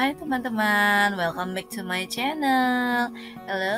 Hai teman-teman, welcome back to my channel. Halo.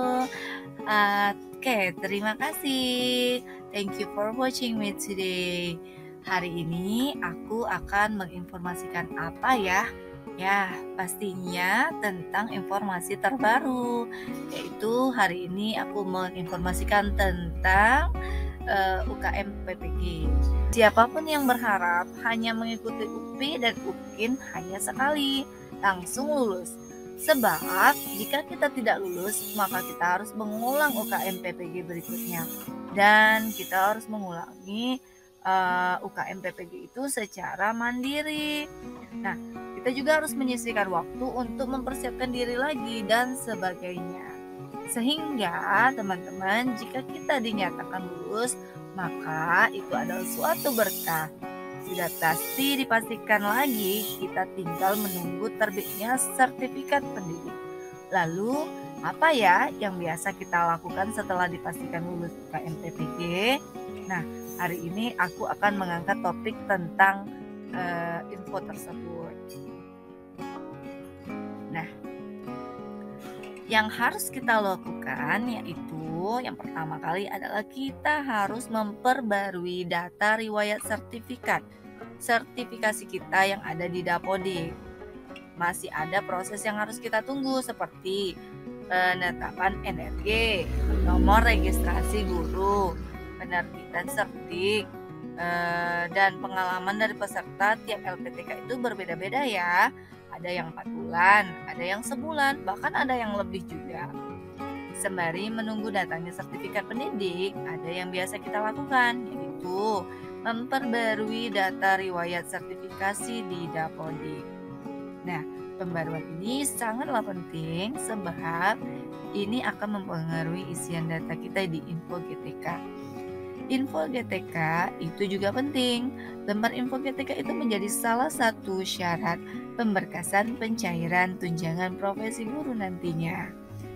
Terima kasih. Thank you for watching me today. Hari ini aku akan menginformasikan apa ya? Ya, pastinya tentang informasi terbaru. Yaitu hari ini aku menginformasikan tentang UKM PPG. Siapapun yang berharap hanya mengikuti UPI dan UPKIN hanya sekali langsung lulus. Sebab jika kita tidak lulus, maka kita harus mengulang UKM PPG berikutnya. Dan kita harus mengulangi UKM PPG itu secara mandiri. Nah, kita juga harus menyisihkan waktu untuk mempersiapkan diri lagi dan sebagainya. Sehingga teman-teman, jika kita dinyatakan lulus, maka itu adalah suatu berkah. Sudah pasti dipastikan lagi, kita tinggal menunggu terbitnya sertifikat pendidik. Lalu, apa ya yang biasa kita lakukan setelah dipastikan lulus UKM PPG? Nah, hari ini aku akan mengangkat topik tentang info tersebut. Nah, yang harus kita lakukan yaitu yang pertama kali adalah kita harus memperbarui data riwayat sertifikasi kita yang ada di Dapodik. Masih ada proses yang harus kita tunggu seperti penetapan NRG, nomor registrasi guru, penerbitan sertik, dan pengalaman dari peserta tiap LPTK itu berbeda-beda ya. Ada yang 4 bulan, ada yang sebulan, bahkan ada yang lebih juga. Sembari menunggu datangnya sertifikat pendidik, ada yang biasa kita lakukan, yaitu memperbarui data riwayat sertifikasi di Dapodik. Nah, pembaruan ini sangatlah penting sebab ini akan mempengaruhi isian data kita di Info GTK. Info GTK itu juga penting. Lembar Info GTK itu menjadi salah satu syarat pemberkasan pencairan tunjangan profesi guru nantinya.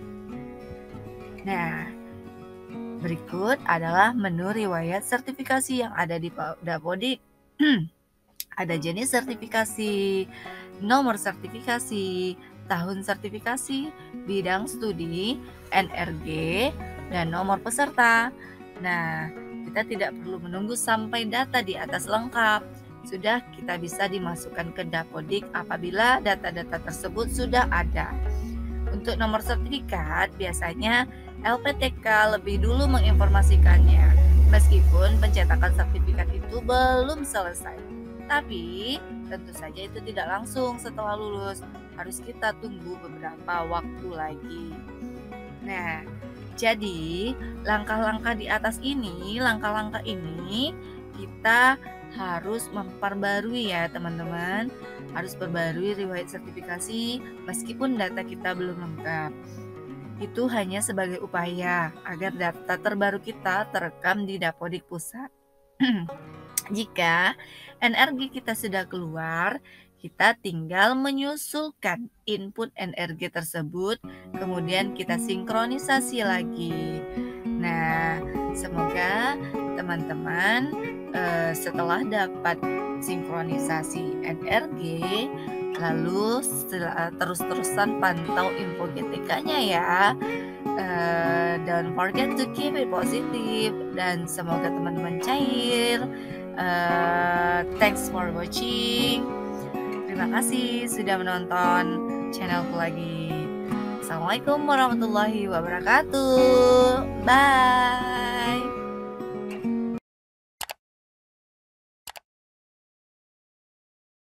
Nah, berikut adalah menu riwayat sertifikasi yang ada di Dapodik. Ada jenis sertifikasi, nomor sertifikasi, tahun sertifikasi, bidang studi, NRG, dan nomor peserta. Nah, kita tidak perlu menunggu sampai data di atas lengkap. Sudah kita bisa dimasukkan ke Dapodik apabila data-data tersebut sudah ada. Untuk nomor sertifikat, biasanya LPTK lebih dulu menginformasikannya, meskipun pencetakan sertifikat itu belum selesai. Tapi tentu saja itu tidak langsung setelah lulus, harus kita tunggu beberapa waktu lagi. Nah, jadi langkah-langkah ini kita harus memperbarui ya teman-teman. Harus perbarui riwayat sertifikasi meskipun data kita belum lengkap. Itu hanya sebagai upaya agar data terbaru kita terekam di Dapodik Pusat. Jika NRG kita sudah keluar, kita tinggal menyusulkan input NRG tersebut, kemudian kita sinkronisasi lagi. Nah, semoga teman-teman setelah dapat sinkronisasi NRG, lalu terus-terusan pantau info GTK-nya ya. Don't forget to keep it positive dan semoga teman-teman cair. Thanks for watching. Terima kasih sudah menonton channelku lagi. Assalamualaikum warahmatullahi wabarakatuh. Bye.